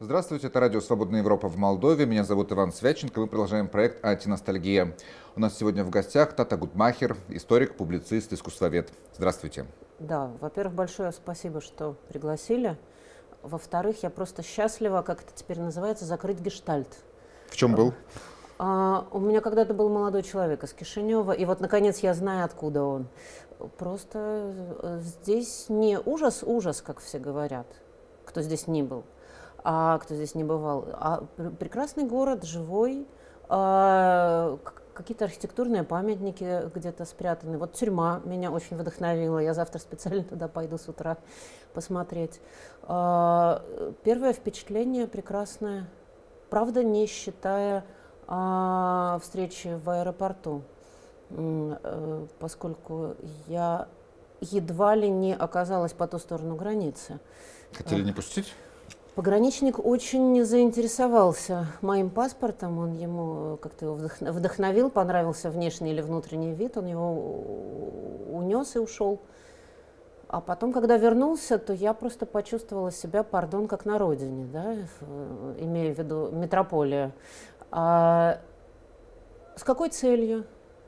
Здравствуйте, это радио «Свободная Европа» в Молдове. Меня зовут Иван Свяченко. Мы продолжаем проект «Антиностальгия». У нас сегодня в гостях Тата Гутмахер, историк, публицист, искусствовед. Здравствуйте. Да, во-первых, большое спасибо, что пригласили. Во-вторых, я просто счастлива, как это теперь называется, закрыть гештальт. В чем был? У меня когда-то был молодой человек из Кишинева, и вот, наконец, я знаю, откуда он. Просто здесь не ужас, как все говорят, кто здесь не был, а кто здесь не бывал, а прекрасный город, живой, какие-то архитектурные памятники где-то спрятаны. Вот тюрьма меня очень вдохновила. Я завтра специально туда пойду с утра посмотреть. Первое впечатление прекрасное. Правда, не считая встречи в аэропорту, поскольку я едва ли не оказалась по ту сторону границы. Хотели не пустить? Пограничник очень заинтересовался моим паспортом, он ему как-то его вдохновил, понравился внешний или внутренний вид, он его унес и ушел. А потом, когда вернулся, то я просто почувствовала себя, пардон, как на родине, да, имея в виду метрополия. С какой целью?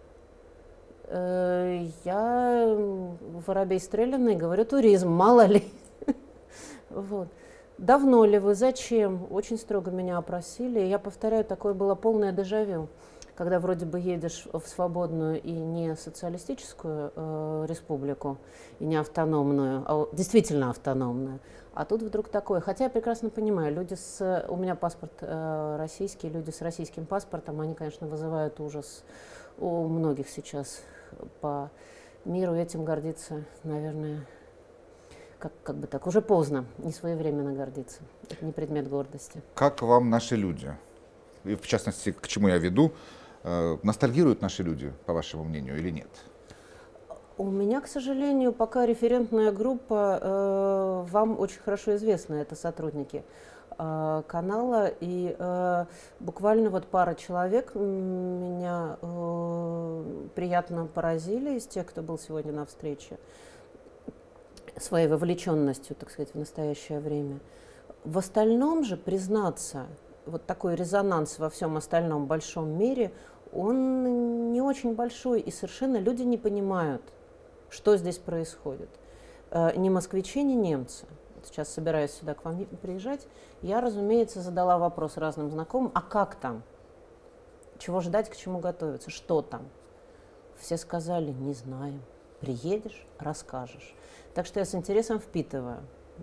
Я воробей стрелянный, говорю, туризм, мало ли. Вот. Давно ли вы, зачем? Очень строго меня опросили. И я повторяю, такое было полное дежавю, когда вроде бы едешь в свободную и не социалистическую республику, и не автономную, а действительно автономную. А тут вдруг такое. Хотя я прекрасно понимаю, у меня паспорт российский, люди с российским паспортом, они, конечно, вызывают ужас у многих сейчас по миру. Этим гордиться, наверное, как бы так, уже поздно, не своевременно гордиться. Это не предмет гордости. Как вам наши люди? И в частности, к чему я веду? Ностальгируют наши люди, по вашему мнению, или нет? У меня, к сожалению, пока референтная группа вам очень хорошо известна, это сотрудники канала, и буквально вот пара человек меня приятно поразили из тех, кто был сегодня на встрече, своей вовлеченностью, так сказать, в настоящее время. В остальном же, признаться, вот такой резонанс во всем остальном большом мире, он не очень большой, и совершенно люди не понимают, что здесь происходит. Ни москвичи, ни немцы. Сейчас собираюсь сюда к вам приезжать. Я, разумеется, задала вопрос разным знакомым, а как там? Чего ждать, к чему готовиться? Что там? Все сказали, не знаем. Приедешь, расскажешь. Так что я с интересом впитываю.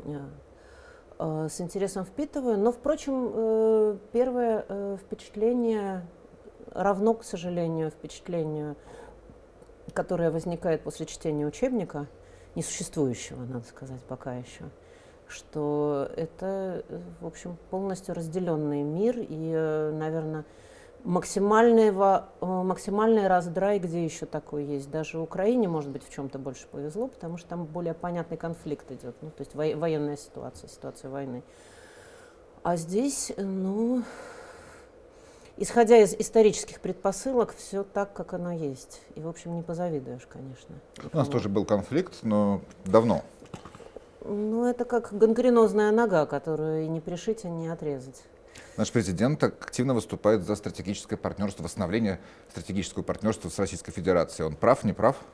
Но, впрочем, первое впечатление равно, к сожалению, впечатлению, которое возникает после чтения учебника, несуществующего, надо сказать, пока еще, что это, в общем, полностью разделенный мир и, наверное, максимальный раздрай, где еще такой есть. Даже Украине, может быть, в чем-то больше повезло, потому что там более понятный конфликт идет, ну, то есть военная ситуация войны. А здесь, ну, исходя из исторических предпосылок, все так, как оно есть. И, в общем, не позавидуешь, конечно. У нас тоже был конфликт, но давно. Ну, это как гангренозная нога, которую и не пришить, и не отрезать. Наш президент активно выступает за стратегическое партнерство, восстановление стратегического партнерства с Российской Федерацией. Он прав, не прав?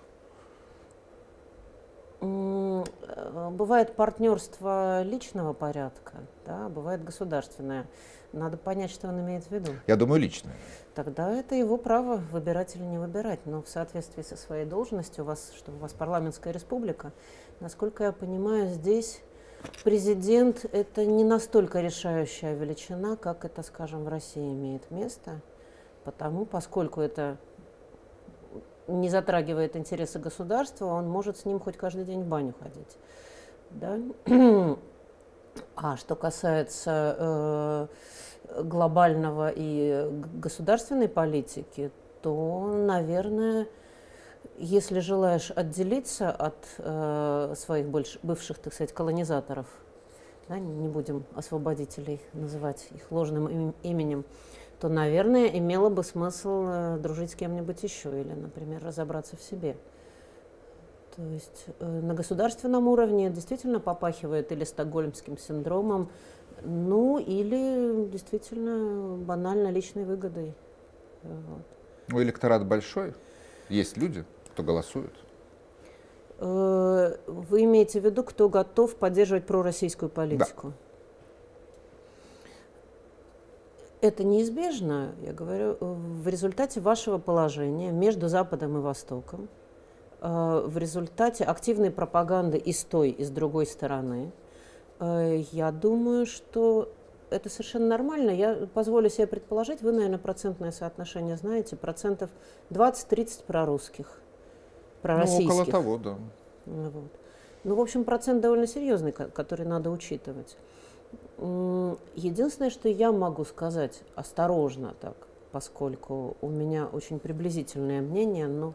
Бывает партнерство личного порядка, да, бывает государственное. Надо понять, что он имеет в виду. Я думаю, личное. Тогда это его право выбирать или не выбирать. Но в соответствии со своей должностью, что у вас парламентская республика, насколько я понимаю, здесь президент – это не настолько решающая величина, как это, скажем, в России имеет место, поскольку это не затрагивает интересы государства, он может с ним хоть каждый день в баню ходить. Да? А что касается глобального и государственной политики, то, наверное, если желаешь отделиться от своих бывших, так сказать, колонизаторов, да, не будем освободителей называть их ложным именем, то, наверное, имело бы смысл дружить с кем-нибудь еще или, например, разобраться в себе. То есть на государственном уровне действительно попахивает или стокгольмским синдромом, Ну, или действительно банально личной выгодой. Вот. Ну, электорат большой, есть люди, кто голосует. Вы имеете в виду, кто готов поддерживать пророссийскую политику? Да. Это неизбежно, я говорю, в результате вашего положения между Западом и Востоком, в результате активной пропаганды и с той, и с другой стороны. Я думаю, что это совершенно нормально. Я позволю себе предположить, вы, наверное, процентное соотношение знаете, процентов 20-30 прорусских, пророссийских. Ну, около того, да. Вот. Ну, в общем, процент довольно серьезный, который надо учитывать. Единственное, что я могу сказать осторожно так, поскольку у меня очень приблизительное мнение, но,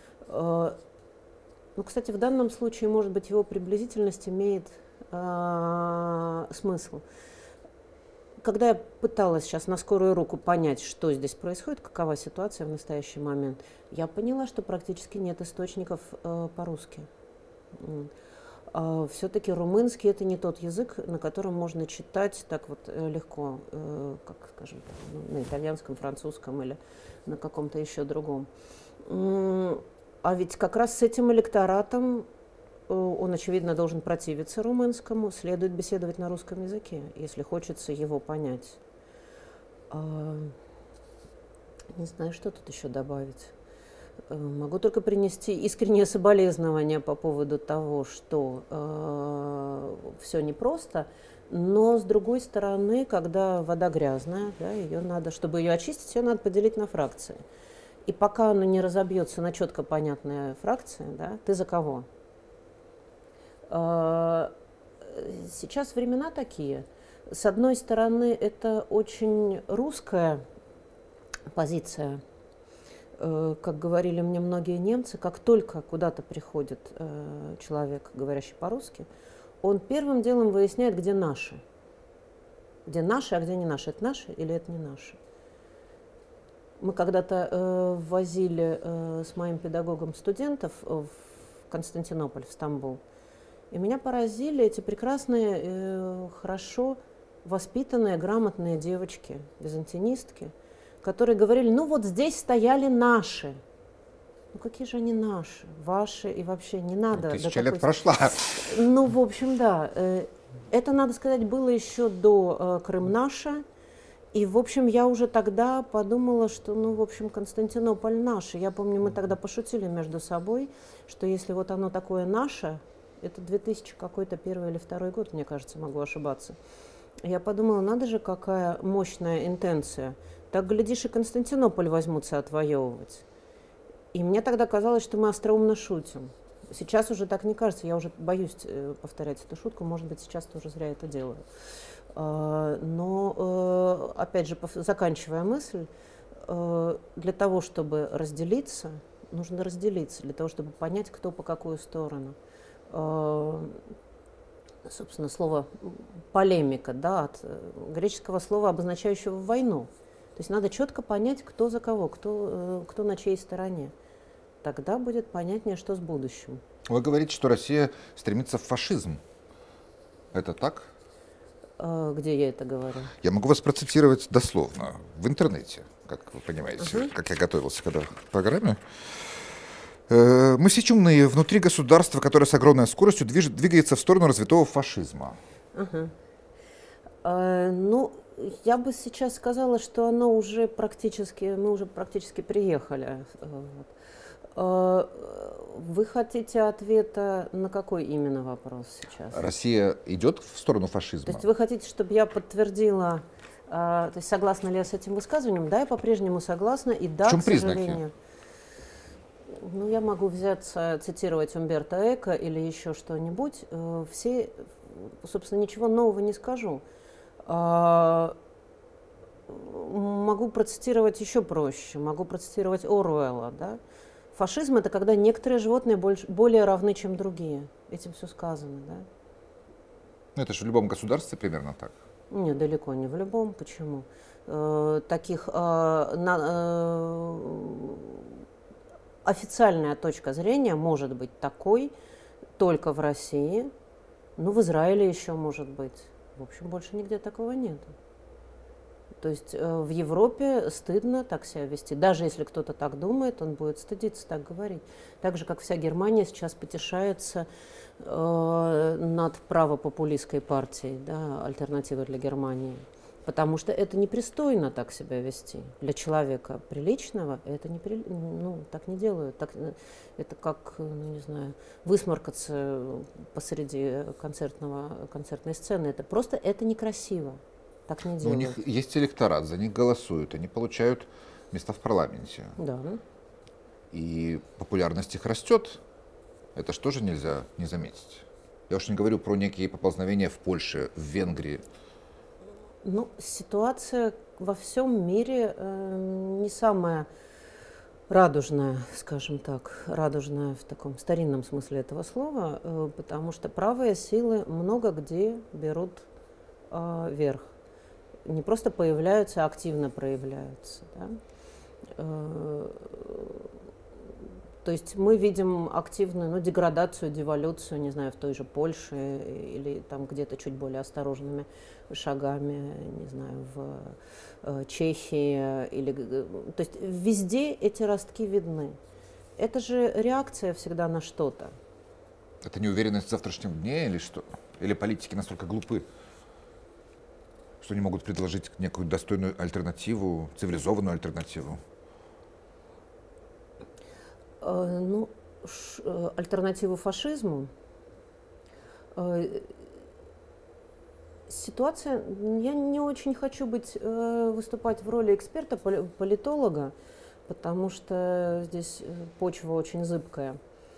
ну, кстати, в данном случае, может быть, его приблизительность имеет смысл. Когда я пыталась сейчас на скорую руку понять, что здесь происходит, какова ситуация в настоящий момент, я поняла, что практически нет источников по-русски. Все-таки румынский — это не тот язык, на котором можно читать так вот легко, как, скажем, на итальянском, французском или на каком-то еще другом. А ведь как раз с этим электоратом он, очевидно, должен противиться румынскому, следует беседовать на русском языке, если хочется его понять. Не знаю, что тут еще добавить. Могу только принести искреннее соболезнование по поводу того, что все непросто, но, с другой стороны, когда вода грязная, да, ее надо, чтобы ее очистить, ее надо поделить на фракции. И пока она не разобьется на четко понятные фракции, да, ты за кого? Сейчас времена такие. С одной стороны, это очень русская позиция. Как говорили мне многие немцы, как только куда-то приходит человек, говорящий по-русски, он первым делом выясняет, где наши. Где наши, а где не наши. Это наши или это не наши? Мы когда-то возили с моим педагогом студентов в Константинополь, в Стамбул. И меня поразили эти прекрасные, хорошо воспитанные, грамотные девочки, византинистки, которые говорили, ну вот здесь стояли наши. Ну какие же они наши, ваши, и вообще не надо. 1000 лет прошла. Ну, в общем, да. Это, надо сказать, было еще до Крым наша. И, в общем, я уже тогда подумала, что, ну, в общем, Константинополь наш. Я помню, мы тогда пошутили между собой, что если вот оно такое наше, это 2000 какой-то первый или второй год, мне кажется, могу ошибаться. Я подумала, надо же, какая мощная интенция. Так, глядишь, и Константинополь возьмутся отвоевывать. И мне тогда казалось, что мы остроумно шутим. Сейчас уже так не кажется, я уже боюсь повторять эту шутку, может быть, сейчас тоже зря это делаю. Но, опять же, заканчивая мысль, для того, чтобы разделиться, нужно разделиться, для того, чтобы понять, кто по какую сторону. Собственно, слово полемика, да, от греческого слова, обозначающего войну. То есть надо четко понять, кто за кого, кто на чьей стороне. Тогда будет понятнее, что с будущим. Вы говорите, что Россия стремится в фашизм. Это так? Где я это говорю? Я могу вас процитировать дословно в интернете, как вы понимаете, как я готовился к программе. Мы все чумные внутри государства, которое с огромной скоростью двигается в сторону развитого фашизма. Ну, я бы сейчас сказала, что оно уже практически, мы уже практически приехали. Вы хотите ответа на какой именно вопрос сейчас? Россия идет в сторону фашизма? То есть вы хотите, чтобы я подтвердила, то есть согласна ли я с этим высказыванием? Да, я по-прежнему согласна. И да, в чем к сожалению. Признаки? Ну, я могу взяться, цитировать Умберто Эко или еще что-нибудь. Все, собственно, ничего нового не скажу. Могу процитировать еще проще. Могу процитировать Оруэлла, да? Фашизм — это когда некоторые животные более равны, чем другие. Этим все сказано, да? Ну, это же в любом государстве примерно так. Нет, далеко не в любом. Почему? Таких официальная точка зрения может быть такой только в России, ну, в Израиле еще может быть. В общем, больше нигде такого нет. То есть в Европе стыдно так себя вести. Даже если кто-то так думает, он будет стыдиться так говорить. Так же, как вся Германия сейчас потешается над правопопулистской партией, да, «Альтернативой для Германии». Потому что это непристойно так себя вести. Для человека приличного это так не делают. Это как, не знаю, высморкаться посреди концертной сцены. Это некрасиво. Так не Но у делают. них есть электорат, за них голосуют, они получают места в парламенте. Да. И популярность их растет. Это что же нельзя не заметить? Я уж не говорю про некие поползновения в Польше, в Венгрии. Ну, ситуация во всем мире не самая радужная, скажем так, радужная в таком старинном смысле этого слова, потому что правые силы много где берут верх. Не просто появляются, а активно проявляются. Да? То есть мы видим активную деградацию, деволюцию, не знаю, в той же Польше или там где-то чуть более осторожными шагами, не знаю, в Чехии. То есть везде эти ростки видны. Это же реакция всегда на что-то. Это неуверенность в завтрашнем дне или что? Или политики настолько глупы, что не могут предложить некую достойную альтернативу, цивилизованную альтернативу? Альтернативу фашизму. Ситуация, я не очень хочу выступать в роли эксперта, политолога, потому что здесь почва очень зыбкая.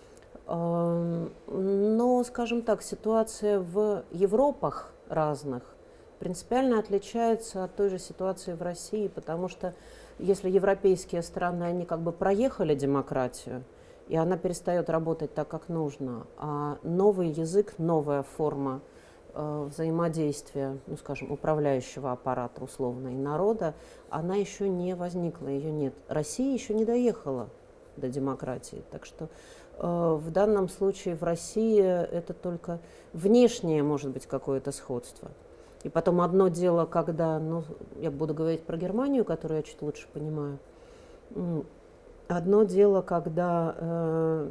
Но, скажем так, ситуация в Европах разных принципиально отличается от той же ситуации в России, потому что если европейские страны, они как бы проехали демократию, и она перестает работать так, как нужно, а новый язык, новая форма взаимодействия, скажем, управляющего аппарата условно и народа, она еще не возникла, ее нет. Россия еще не доехала до демократии, так что в данном случае в России это только внешнее может быть какое-то сходство. И потом одно дело, когда, я буду говорить про Германию, которую я чуть лучше понимаю. Одно дело, когда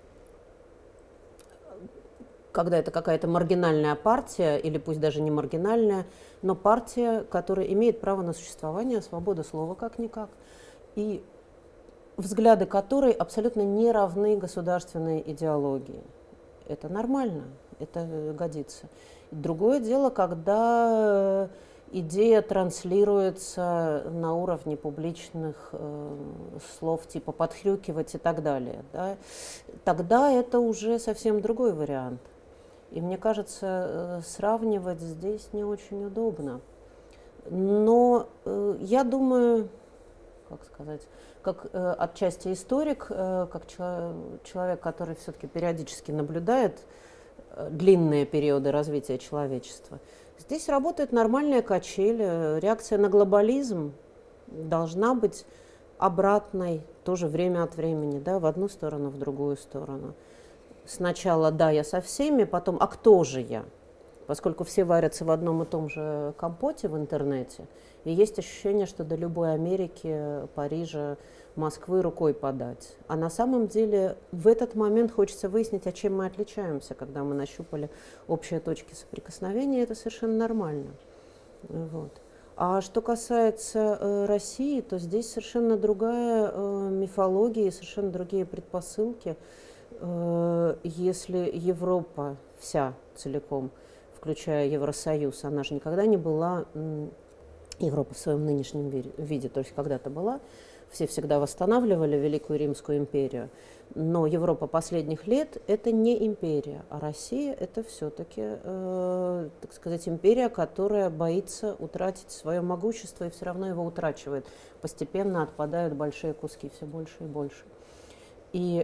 это какая-то маргинальная партия, или пусть даже не маргинальная, но партия, которая имеет право на существование, свобода слова как-никак, и взгляды которой абсолютно не равны государственной идеологии. Это нормально, это годится. Другое дело, когда идея транслируется на уровне публичных слов, типа подхрюкивать и так далее. Да? Тогда это уже совсем другой вариант. И мне кажется, сравнивать здесь не очень удобно. Но я думаю, как сказать, как отчасти историк, как человек, который все-таки периодически наблюдает длинные периоды развития человечества. Здесь работает нормальная качель. Реакция на глобализм должна быть обратной, тоже время от времени, да, в одну сторону, в другую сторону. Сначала «да, я со всеми», потом «а кто же я?». Поскольку все варятся в одном и том же компоте в интернете, и есть ощущение, что до любой Америки, Парижа, Москвы рукой подать. А на самом деле в этот момент хочется выяснить, а чем мы отличаемся, когда мы нащупали общие точки соприкосновения, это совершенно нормально. Вот. А что касается России, то здесь совершенно другая мифология и совершенно другие предпосылки. Если Европа вся целиком, включая Евросоюз, она же никогда не была, Европа в своем нынешнем виде, то есть когда-то была, все всегда восстанавливали Великую Римскую империю, но Европа последних лет – это не империя, а Россия – это все-таки, так сказать, империя, которая боится утратить свое могущество и все равно его утрачивает. Постепенно отпадают большие куски, все больше и больше. И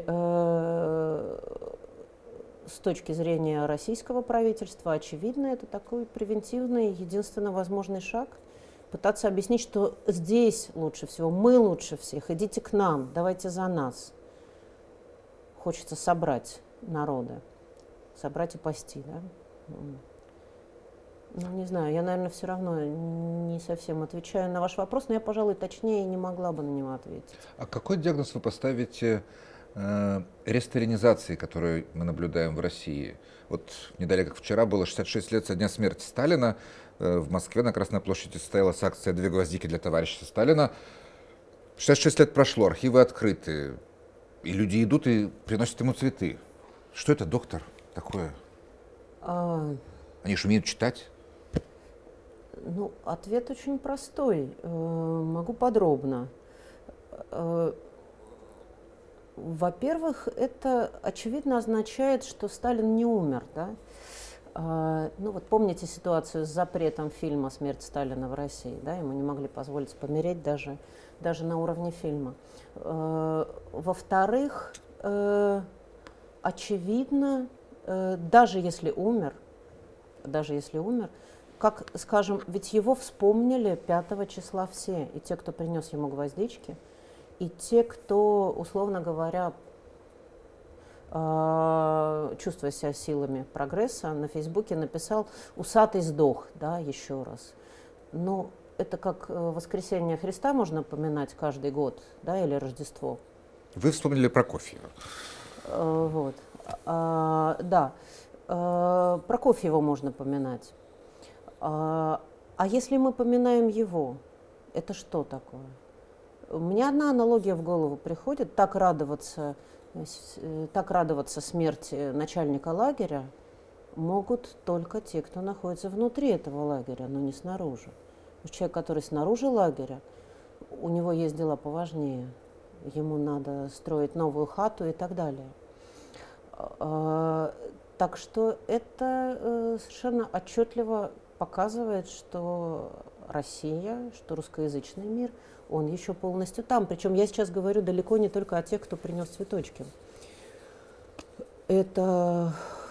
с точки зрения российского правительства, очевидно, это такой превентивный, единственно возможный шаг. Пытаться объяснить, что здесь лучше всего, мы лучше всех, идите к нам, давайте за нас. Хочется собрать народы, собрать и пасти. Да? Ну, не знаю, я, наверное, все равно не совсем отвечаю на ваш вопрос, но я, пожалуй, точнее не могла бы на него ответить. А какой диагноз вы поставите ресталинизации, которую мы наблюдаем в России? Вот не далее, как вчера, было 66 лет со дня смерти Сталина. В Москве на Красной площади состоялась акция «Две гвоздики для товарища Сталина». 66 лет прошло, архивы открыты, и люди идут и приносят ему цветы. Что это, доктор, такое? Они же умеют читать. Ну, ответ очень простой. Могу подробно. Во-первых, это очевидно означает, что Сталин не умер, да? Ну вот помните ситуацию с запретом фильма «Смерть Сталина» в России, да? Ему не могли позволить помереть даже на уровне фильма. Во-вторых, очевидно, даже если умер, как, скажем, ведь его вспомнили 5 числа все, и те, кто принес ему гвоздички, и те, кто, условно говоря, чувствуя себя силами прогресса, на Фейсбуке написал «усатый сдох», да, еще раз. Но это как воскресение Христа можно поминать каждый год, да, или Рождество. Вы вспомнили Прокофьева. Вот. Да, Прокофьева можно поминать. А если мы поминаем его, это что такое? Мне одна аналогия в голову приходит: так радоваться смерти начальника лагеря могут только те, кто находится внутри этого лагеря, но не снаружи. Человек, который снаружи лагеря, у него есть дела поважнее, ему надо строить новую хату и так далее. Так что это совершенно отчетливо показывает, что Россия, что русскоязычный мир, он еще полностью там. Причем я сейчас говорю далеко не только о тех, кто принес цветочки. Это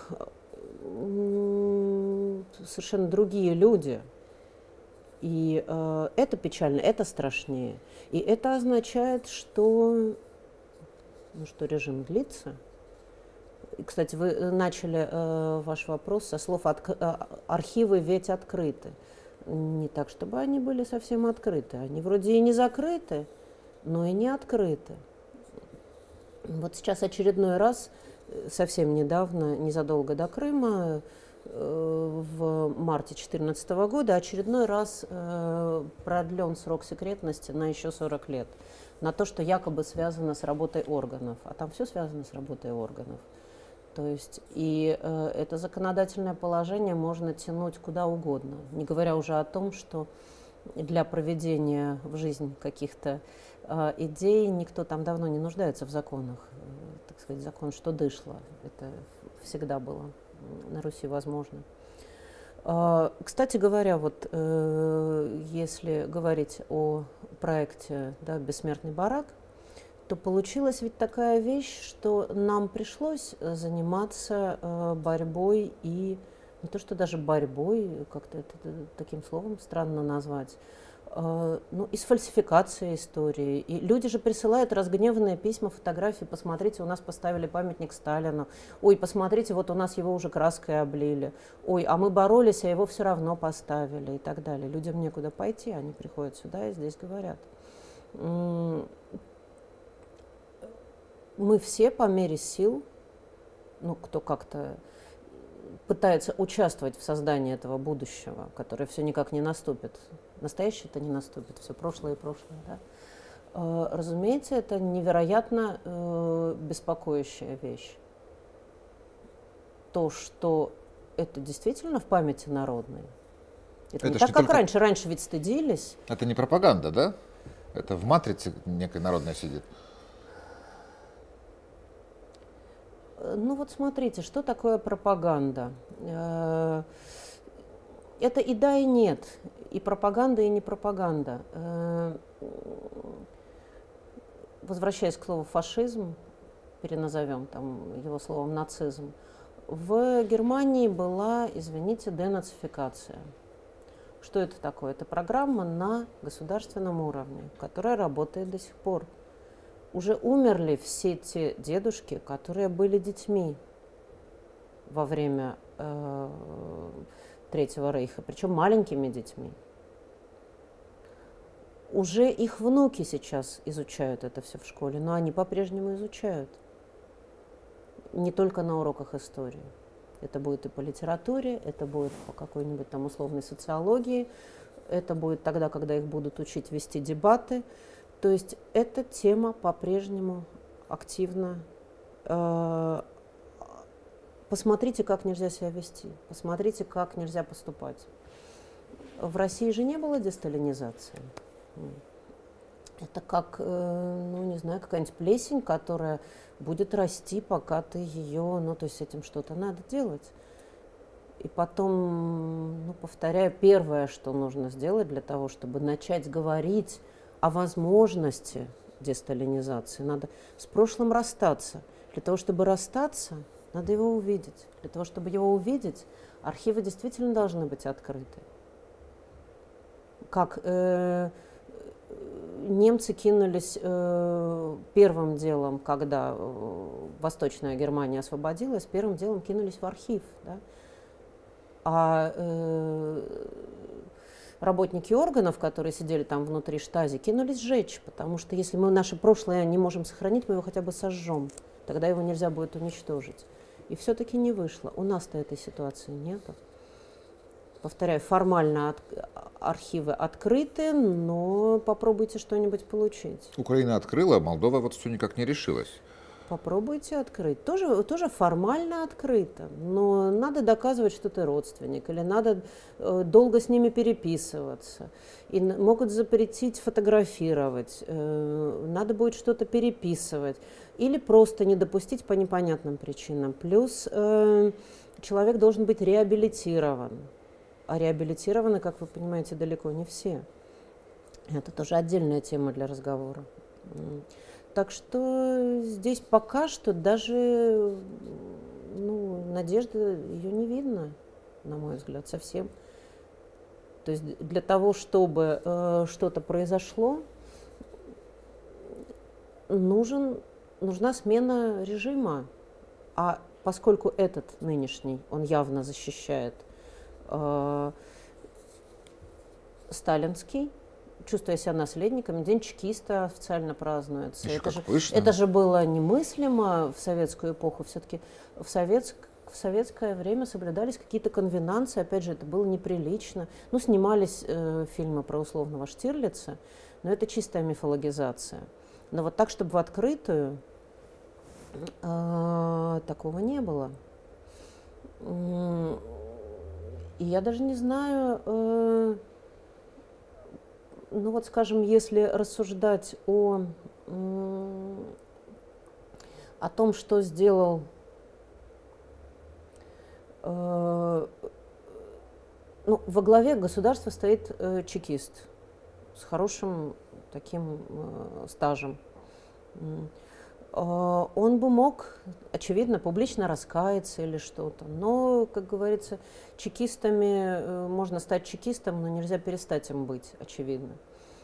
совершенно другие люди. И это печально, это страшнее. И это означает, что режим длится. И, кстати, вы начали ваш вопрос со слов «архивы ведь открыты». Не так, чтобы они были совсем открыты. Они вроде и не закрыты, но и не открыты. Вот сейчас очередной раз, совсем недавно, незадолго до Крыма, в марте 2014 года, очередной раз продлен срок секретности на еще 40 лет. На то, что якобы связано с работой органов. А там все связано с работой органов. То есть и это законодательное положение можно тянуть куда угодно, не говоря уже о том, что для проведения в жизнь каких-то идей никто там давно не нуждается в законах. Так сказать, закон, что дышло, это всегда было на Руси возможно. Кстати говоря, вот если говорить о проекте, да, «Бессмертный барак», то получилась ведь такая вещь, что нам пришлось заниматься борьбой и не то, что даже борьбой, как-то это таким словом странно назвать, и с фальсификацией истории. И люди же присылают разгневанные письма, фотографии: посмотрите, у нас поставили памятник Сталину, ой, посмотрите, вот у нас его уже краской облили, ой, а мы боролись, а его все равно поставили и так далее. Людям некуда пойти, они приходят сюда и здесь говорят. Мы все по мере сил, кто как-то пытается участвовать в создании этого будущего, которое все никак не наступит. Настоящее-то не наступит, все прошлое и прошлое. Да? Разумеется, это невероятно беспокоящая вещь. То, что это действительно в памяти народной. Это не так, как только... раньше. Раньше ведь стыдились. Это не пропаганда, да? Это в матрице некой народной сидит. Ну вот смотрите, что такое пропаганда? Это и да, и нет, и пропаганда, и не пропаганда. Возвращаясь к слову фашизм, переназовем там его словом нацизм, в Германии была, извините, денацификация. Что это такое? Это программа на государственном уровне, которая работает до сих пор. Уже умерли все те дедушки, которые были детьми во время Третьего Рейха, причем маленькими детьми. Уже их внуки сейчас изучают это все в школе, но они по-прежнему изучают. Не только на уроках истории. Это будет и по литературе, это будет по какой-нибудь там условной социологии, это будет тогда, когда их будут учить вести дебаты. То есть эта тема по-прежнему активно. Посмотрите, как нельзя себя вести, посмотрите, как нельзя поступать. В России же не было десталинизации. Это как, ну не знаю, какая-нибудь плесень, которая будет расти, пока ты ее, ну то есть с этим что-то надо делать. И потом, ну, повторяю, первое, что нужно сделать для того, чтобы начать говорить о возможности десталинизации, надо с прошлым расстаться. Для того, чтобы расстаться, надо его увидеть. Для того, чтобы его увидеть, архивы действительно должны быть открыты. Как немцы кинулись первым делом, когда Восточная Германия освободилась, первым делом кинулись в архив. Да? А работники органов, которые сидели там внутри штази, кинулись сжечь, потому что если мы наше прошлое не можем сохранить, мы его хотя бы сожжем. Тогда его нельзя будет уничтожить. И все-таки не вышло. У нас-то этой ситуации нет. Повторяю, формально архивы открыты, но попробуйте что-нибудь получить. Украина открыла, Молдова вот все никак не решилась. Попробуйте открыть. Тоже формально открыто, но надо доказывать, что ты родственник, или надо долго с ними переписываться. И могут запретить фотографировать, надо будет что-то переписывать, или просто не допустить по непонятным причинам. Плюс человек должен быть реабилитирован. А реабилитированы, как вы понимаете, далеко не все. Это тоже отдельная тема для разговора. Так что здесь пока что даже надежды ее не видно, на мой взгляд, совсем. То есть для того, чтобы что-то произошло, нужна смена режима. А поскольку этот нынешний, он явно защищает сталинский, чувствуя себя наследником, День чекиста официально празднуется. Это же было немыслимо в советскую эпоху. Все-таки в советское время соблюдались какие-то конвенанции, опять же, это было неприлично. Снимались фильмы про условного Штирлица, но это чистая мифологизация. Но вот так, чтобы в открытую, такого не было. И я даже не знаю, скажем, если рассуждать о том, что сделал во главе государства стоит чекист с хорошим таким стажем. Он бы мог, очевидно, публично раскаяться или что-то. Но, как говорится, чекистами можно стать чекистом, но нельзя перестать им быть, очевидно.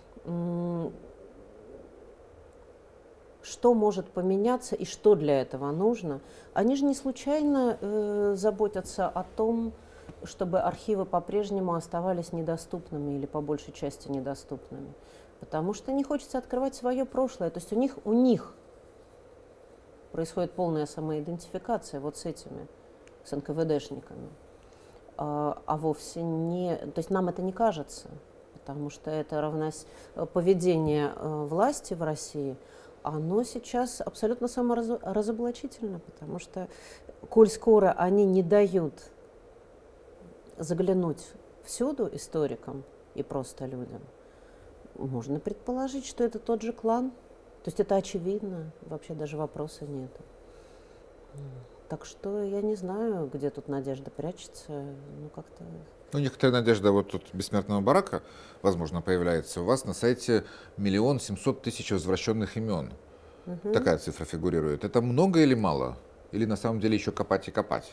Что может поменяться и что для этого нужно? Они же не случайно заботятся о том, чтобы архивы по-прежнему оставались недоступными или по большей части недоступными. Потому что не хочется открывать свое прошлое. То есть у них происходит полная самоидентификация вот с этими, с НКВДшниками. А вовсе не... То есть нам это не кажется, потому что это поведение власти в России, оно сейчас абсолютно саморазоблачительно, потому что, коль скоро они не дают заглянуть всюду историкам и просто людям, можно предположить, что это тот же клан. То есть это очевидно, вообще даже вопроса нет. Так что я не знаю, где тут надежда прячется, как-то... Некоторая надежда вот тут бессмертного барака, возможно, появляется. У вас на сайте 1 700 000 возвращенных имен. Угу. Такая цифра фигурирует. Это много или мало? Или на самом деле еще копать и копать?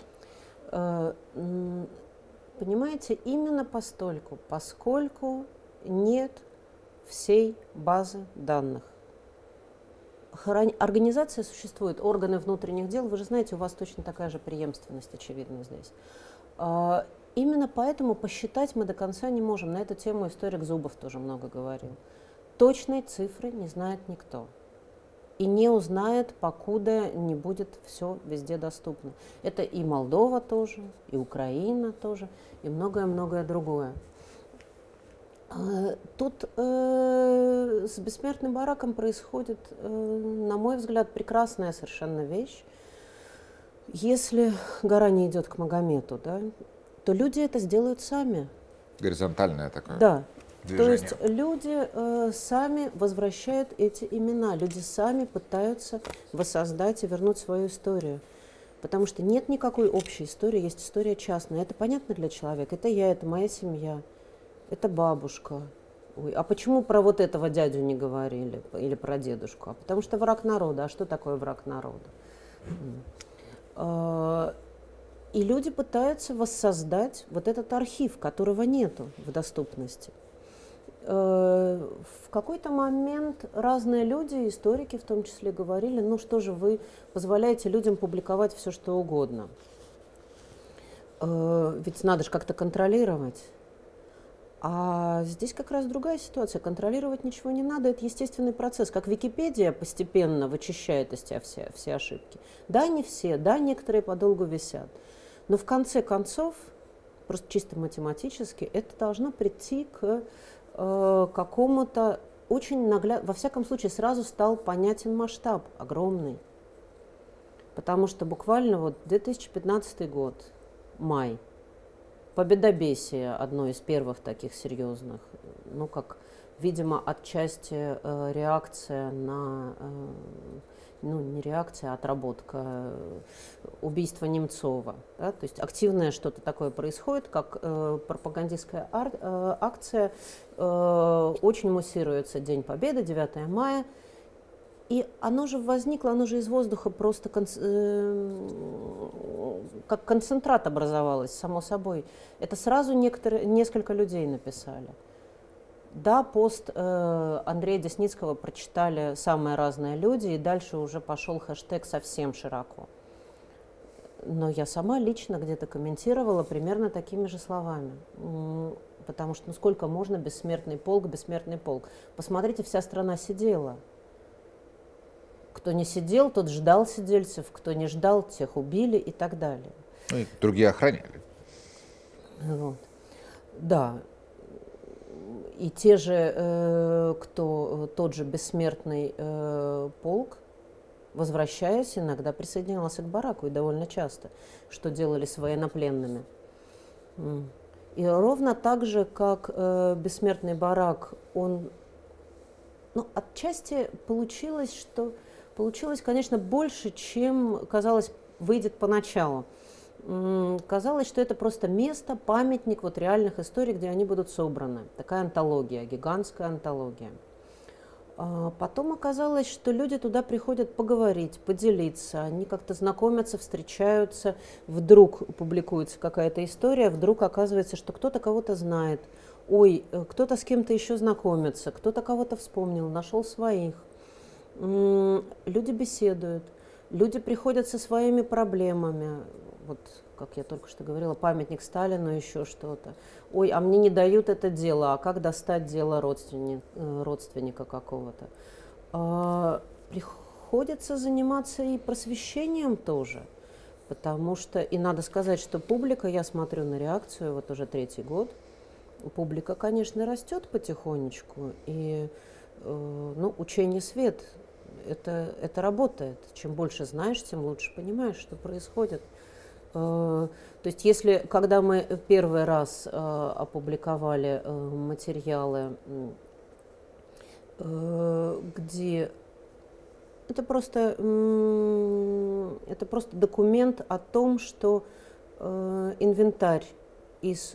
Понимаете, именно поскольку нет всей базы данных. Организация существует, органы внутренних дел, вы же знаете, у вас точно такая же преемственность, очевидно, здесь. именно поэтому посчитать мы до конца не можем. На эту тему историк Зубов тоже много говорил. Точной цифры не знает никто. И не узнает, покуда не будет все везде доступно. Это и Молдова тоже, и Украина тоже, и многое-многое другое. Тут с бессмертным бараком происходит, на мой взгляд, прекрасная совершенно вещь. Если гора не идет к Магомету, да, то люди это сделают сами. Горизонтальное такое. Да. Движение. То есть люди сами возвращают эти имена, люди сами пытаются воссоздать и вернуть свою историю. Потому что нет никакой общей истории, есть история частная. Это понятно для человека. Это я, это моя семья, это бабушка. Ой, а почему про вот этого дядю не говорили или про дедушку? Потому что враг народа. А что такое враг народа? И люди пытаются воссоздать вот этот архив, которого нету в доступности. В какой-то момент разные люди, историки в том числе, говорили, ну что же вы позволяете людям публиковать все, что угодно. Ведь надо же как-то контролировать. А здесь как раз другая ситуация. Контролировать ничего не надо, это естественный процесс. Как Википедия постепенно вычищает из тебя все ошибки. Да, не все, да, некоторые подолгу висят. Но в конце концов, просто чисто математически, это должно прийти к какому-то очень наглядному, во всяком случае, сразу стал понятен масштаб огромный. Потому что буквально вот 2015 год, май, победобесие, одно из первых таких серьезных, ну как, видимо, отчасти реакция на, ну не реакция, а отработка убийства Немцова. Да? То есть активное что-то такое происходит, как пропагандистская акция, очень муссируется День Победы, 9 мая, и оно же возникло, оно же из воздуха просто как концентрат образовалось, само собой. Это сразу несколько людей написали. Да, пост Андрея Десницкого прочитали самые разные люди, и дальше уже пошел хэштег совсем широко. Но я сама лично где-то комментировала примерно такими же словами. Потому что, ну сколько можно бессмертный полк, бессмертный полк. Посмотрите, вся страна сидела. Кто не сидел, тот ждал сидельцев, кто не ждал, тех убили и так далее. Ну и другие охраняли. Вот. Да. И те же, тот же бессмертный полк, возвращаясь, иногда присоединялся к бараку, и довольно часто, что делали с военнопленными. И ровно так же, как бессмертный барак, он, ну, отчасти получилось, конечно, больше, чем казалось, выйдет поначалу. Казалось, что это просто место, памятник вот реальных историй, где они будут собраны. Такая антология, гигантская антология. Потом оказалось, что люди туда приходят поговорить, поделиться, они как-то знакомятся, встречаются, вдруг публикуется какая-то история, вдруг оказывается, что кто-то кого-то знает, ой, кто-то с кем-то еще знакомится, кто-то кого-то вспомнил, нашел своих. Люди беседуют, люди приходят со своими проблемами. Вот, как я только что говорила, памятник Сталину, еще что-то. Ой, а мне не дают это дело, а как достать дело родственника какого-то? Приходится заниматься и просвещением тоже, потому что, и надо сказать, что публика, я смотрю на реакцию, вот уже 3-й год, публика, конечно, растет потихонечку, и ну, учение свет, это работает. Чем больше знаешь, тем лучше понимаешь, что происходит. То есть, когда мы первый раз опубликовали материалы, где это просто документ о том, что инвентарь из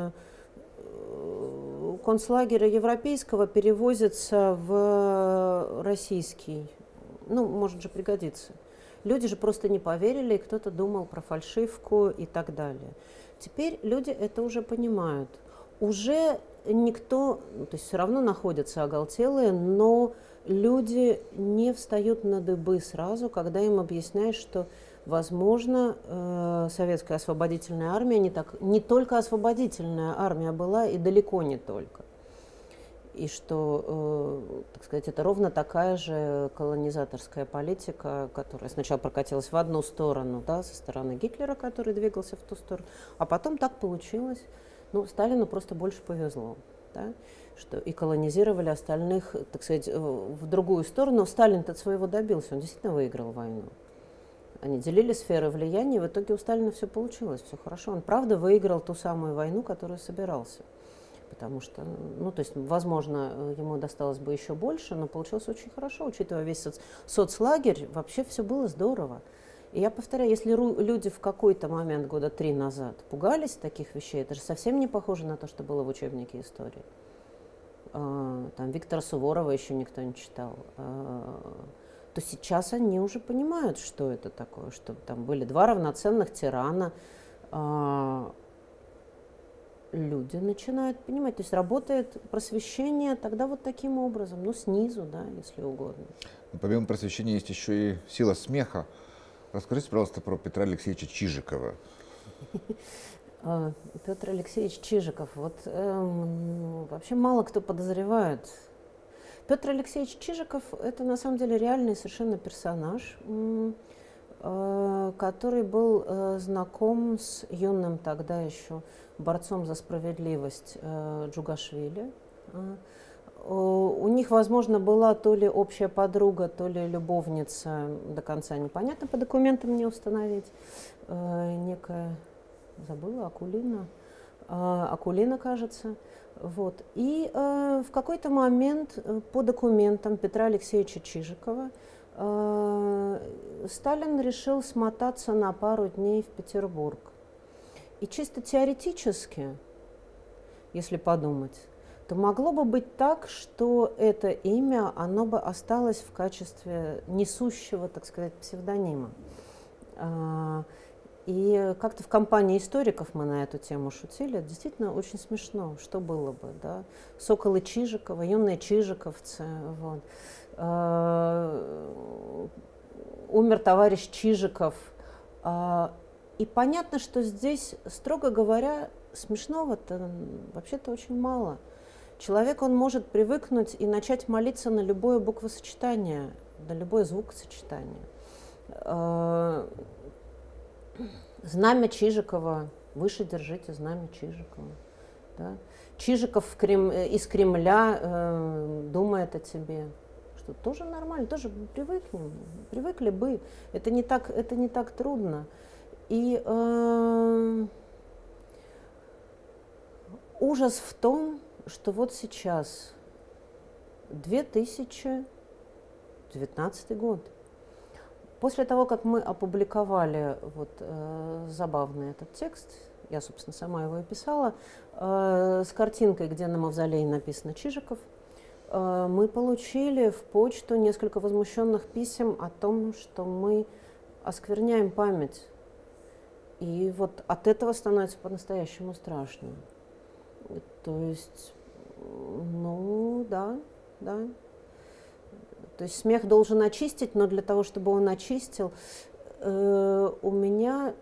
концлагеря европейского перевозится в российский, ну, может же пригодится. Люди же просто не поверили, и кто-то думал про фальшивку и так далее. Теперь люди это уже понимают. Уже никто, то есть все равно находятся оголтелые, но люди не встают на дыбы сразу, когда им объясняешь, что возможно, советская освободительная армия не только освободительная армия была, и далеко не только. И что, так сказать, это ровно такая же колонизаторская политика, которая сначала прокатилась в одну сторону, да, со стороны Гитлера, который двигался в ту сторону, а потом так получилось. Ну, Сталину просто больше повезло, да, что и колонизировали остальных, так сказать, в другую сторону. Сталин-то своего добился, он действительно выиграл войну. Они делили сферы влияния, и в итоге у Сталина все получилось, все хорошо. Он, правда, выиграл ту самую войну, которую собирался. Потому что, ну, то есть, возможно, ему досталось бы еще больше, но получилось очень хорошо, учитывая весь соцлагерь, вообще все было здорово. И я повторяю, если люди в какой-то момент, года 3 назад, пугались таких вещей, это же совсем не похоже на то, что было в учебнике истории. Там Виктора Суворова еще никто не читал. То сейчас они уже понимают, что это такое, что там были два равноценных тирана. Люди начинают понимать, то есть работает просвещение тогда вот таким образом, ну, снизу, да, если угодно. Но помимо просвещения есть еще и сила смеха. Расскажите, пожалуйста, про Петра Алексеевича Чижикова. Петр Алексеевич Чижиков, вот вообще мало кто подозревает. Петр Алексеевич Чижиков – это на самом деле реальный совершенно персонаж, который был знаком с юным тогда еще борцом за справедливость Джугашвили. У них, возможно, была то ли общая подруга, то ли любовница, до конца непонятно, по документам не установить, некая, забыла, Акулина, кажется. Вот. И в какой-то момент по документам Петра Алексеевича Чижикова Сталин решил смотаться на пару дней в Петербург. И чисто теоретически, если подумать, то могло бы быть так, что это имя, оно бы осталось в качестве несущего, так сказать, псевдонима. И как-то в компании историков мы на эту тему шутили. Это действительно очень смешно, что было бы, да? Соколы Чижикова, юные чижиковцы. Вот. Умер товарищ Чижиков. И понятно, что здесь, строго говоря, смешного-то вообще-то очень мало. Человек, он может привыкнуть и начать молиться на любое буквосочетание, на любое звукосочетание. Знамя Чижикова, выше держите знамя Чижикова. Да? Чижиков из Кремля думает о тебе, что тоже нормально, тоже привыкли бы. Это не так трудно. И ужас в том, что вот сейчас 2019 год. После того, как мы опубликовали вот, забавный этот текст, я, собственно, сама его и писала, с картинкой, где на мавзолее написано «Чижиков», мы получили в почту несколько возмущенных писем о том, что мы оскверняем память. И вот от этого становится по-настоящему страшно. То есть, ну, да. То есть смех должен очистить, но для того, чтобы он очистил, у меня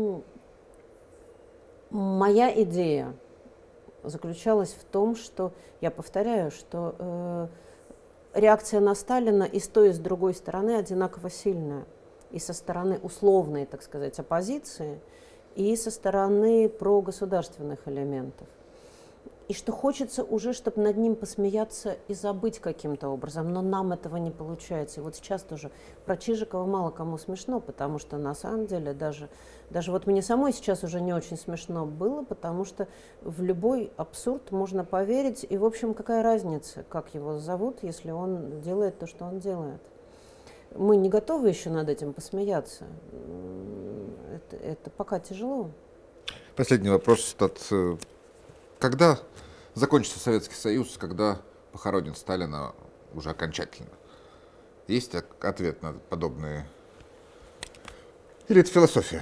моя идея заключалась в том, что, я повторяю, что реакция на Сталина и с той, и с другой стороны одинаково сильная. И со стороны условной, так сказать, оппозиции, и со стороны прогосударственных элементов. И что хочется уже, чтобы над ним посмеяться и забыть каким-то образом, но нам этого не получается. И вот сейчас тоже про Чижикова мало кому смешно, потому что на самом деле даже вот мне самой сейчас уже не очень смешно было, потому что в любой абсурд можно поверить, и, в общем, какая разница, как его зовут, если он делает то, что он делает. Мы не готовы еще над этим посмеяться. Это пока тяжело. Последний вопрос. Когда закончится Советский Союз, когда похоронит Сталина уже окончательно? Есть ответ на подобные? Или это философия?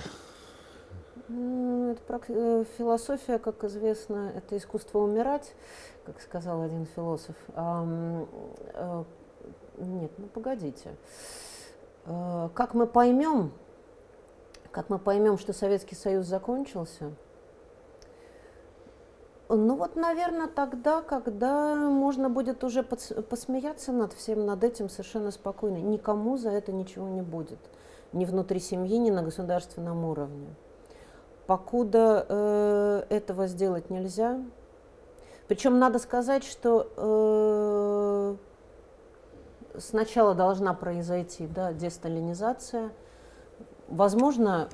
Философия, как известно, это искусство умирать, как сказал один философ. Нет, ну погодите. Как мы поймем, Как мы поймем, что Советский Союз закончился? Ну вот, наверное, тогда, когда можно будет уже посмеяться над всем, над этим совершенно спокойно. Никому за это ничего не будет. Ни внутри семьи, ни на государственном уровне. Покуда этого сделать нельзя. Причем надо сказать, что сначала должна произойти, да, десталинизация. Возможно,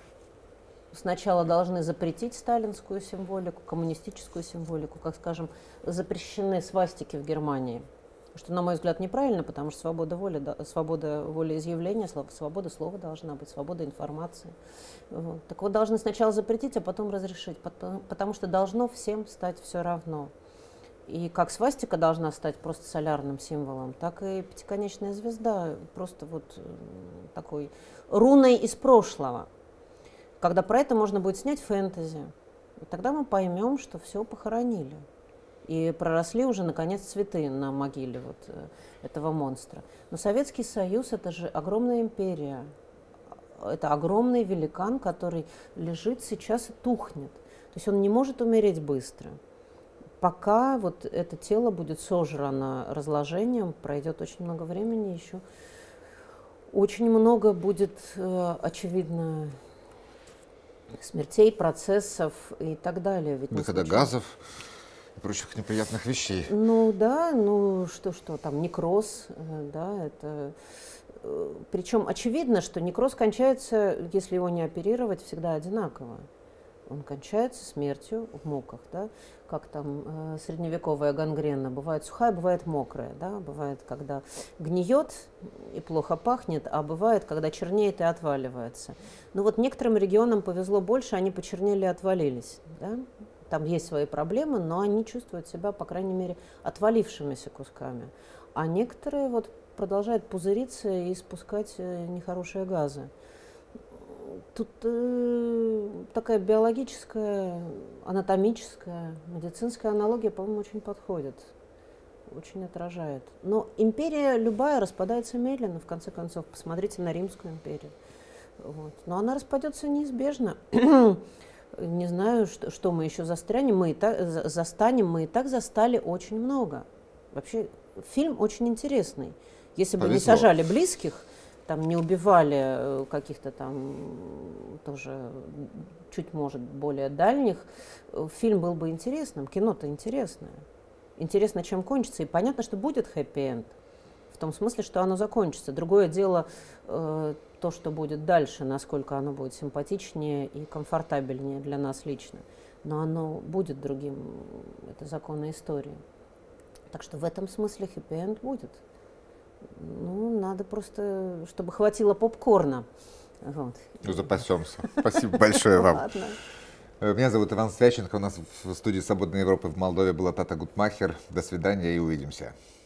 сначала должны запретить сталинскую символику, коммунистическую символику, как, скажем, запрещены свастики в Германии. Что, на мой взгляд, неправильно, потому что свобода волеизъявления, свобода слова должна быть, свобода информации. Вот. Так вот, должны сначала запретить, а потом разрешить, потому что должно всем стать все равно. И как свастика должна стать просто солярным символом, так и пятиконечная звезда просто вот такой руной из прошлого. Когда про это можно будет снять фэнтези, и тогда мы поймем, что все похоронили. И проросли уже, наконец, цветы на могиле вот этого монстра. Но Советский Союз — это же огромная империя. Это огромный великан, который лежит сейчас и тухнет. То есть он не может умереть быстро. Пока вот это тело будет сожрано разложением, пройдет очень много времени, еще очень много будет, очевидно, смертей, процессов и так далее. Ведь выхода газов и прочих неприятных вещей. Ну да, ну что, там некроз, да, это... Причем очевидно, что некроз кончается, если его не оперировать, всегда одинаково. Он кончается смертью в муках, да, как там средневековая гангрена. Бывает сухая, бывает мокрая, да, бывает, когда гниет и плохо пахнет, а бывает, когда чернеет и отваливается. Ну вот некоторым регионам повезло больше, они почернели и отвалились, да. Там есть свои проблемы, но они чувствуют себя, по крайней мере, отвалившимися кусками. А некоторые вот продолжают пузыриться и испускать нехорошие газы. Тут такая биологическая, анатомическая, медицинская аналогия, по-моему, очень подходит, очень отражает. Но империя любая распадается медленно, в конце концов. Посмотрите на Римскую империю. Вот. Но она распадется неизбежно. Не знаю, что мы еще застанем, мы и так застали очень много. Вообще, фильм очень интересный. Если бы не сажали близких, там не убивали каких-то там тоже чуть, может, более дальних, фильм был бы интересным, кино-то интересное. Интересно, чем кончится, и понятно, что будет хэппи-энд, в том смысле, что оно закончится. Другое дело то, что будет дальше, насколько оно будет симпатичнее и комфортабельнее для нас лично. Но оно будет другим, это законы истории. Так что в этом смысле хэппи-энд будет. Ну, надо просто, чтобы хватило попкорна. Вот. Ну, запасемся. Спасибо большое вам. Ладно. Меня зовут Иван Священко. У нас в студии «Свободной Европы» в Молдове была Тата Гутмахер. До свидания и увидимся.